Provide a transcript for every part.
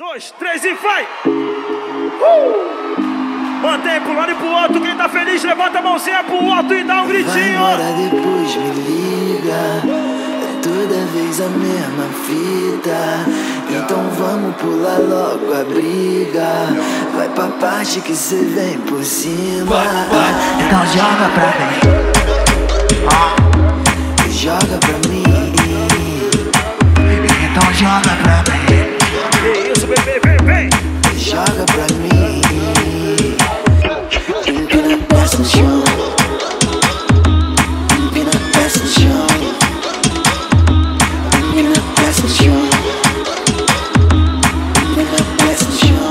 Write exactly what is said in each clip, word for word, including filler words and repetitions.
dois, três e vai! Uh! Mantém pro lado e pro outro, quem tá feliz levanta a mãozinha pro alto e dá um gritinho. Vai embora, depois me liga, é toda vez a mesma fita. Então vamos pular logo a briga. Vai pra parte que cê vem por cima. Então joga pra mim, joga pra mim. Então joga pra mim. Que isso, bebê, vem, vem. Joga pra mim. Empina, desce no chão. Empina, desce no chão. Empina, desce no chão. Empina, desce no chão.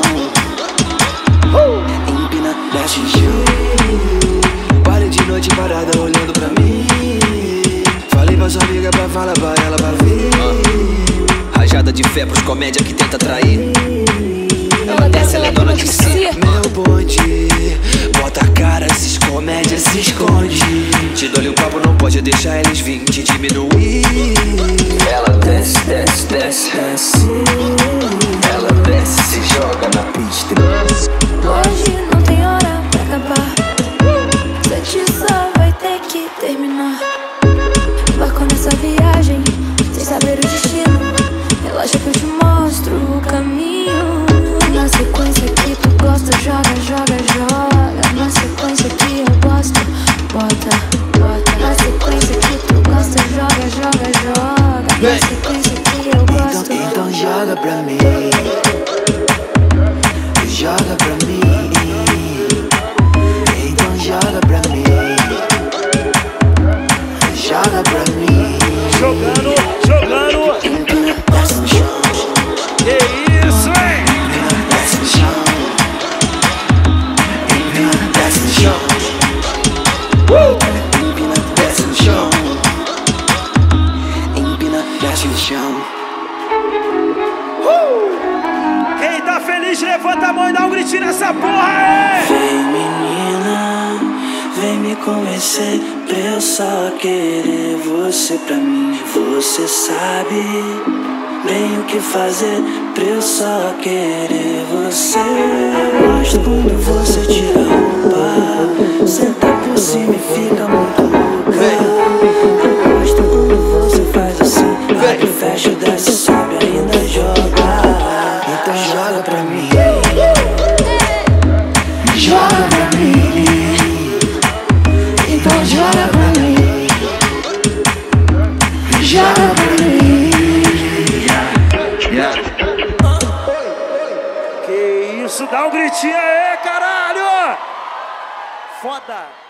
Empina, desce no chão. Pare de noite parada olhando pra mim. Falei pra sua amiga pra falar pra ela pra vir. Rajada de fé pros comédia que tenta trair. Ela desce, ela é dona de si. Meu bonde, bota a cara, esses comédias se esconde. Te dou-lhe um papo, não pode deixar eles vir te diminuir. Ela desce, desce, desce, desce. Ela desce, se joga na pista. Hoje não tem hora pra acabar. Sete só vai ter que terminar. Embarcou nessa viagem sem saber o destino. Relaxa que eu te mostro o caminho. Na sequência que tu gosta, joga, joga, joga. Na sequência que eu gosto, bota, bota. Na sequência que tu gosta, joga, joga, joga. Na sequência que eu gosto. Então, então joga pra mim. Joga pra mim. Então joga pra mim. Joga pra mim. Jogando, jogando. Empina, desce no chão. Que isso, hein? Empina, desce no chão. Empina, desce no chão. Empina, desce no chão. Empina, desce no chão. Quem tá feliz levanta a mão e dá um gritinho nessa porra, hein? Vem menina, vem me convencer pra eu só querer você pra mim. Você sabe bem o que fazer pra eu só querer você. Eu gosto quando você tira a roupa, senta por cima e fica muito louca. Eu gosto quando você faz assim, abre, fecha, desce, sobe, ainda joga. Então joga pra mim. Joga pra mim. Então joga pra mim. Joga pra mim. Que isso, dá um gritinho aí, caralho! Foda!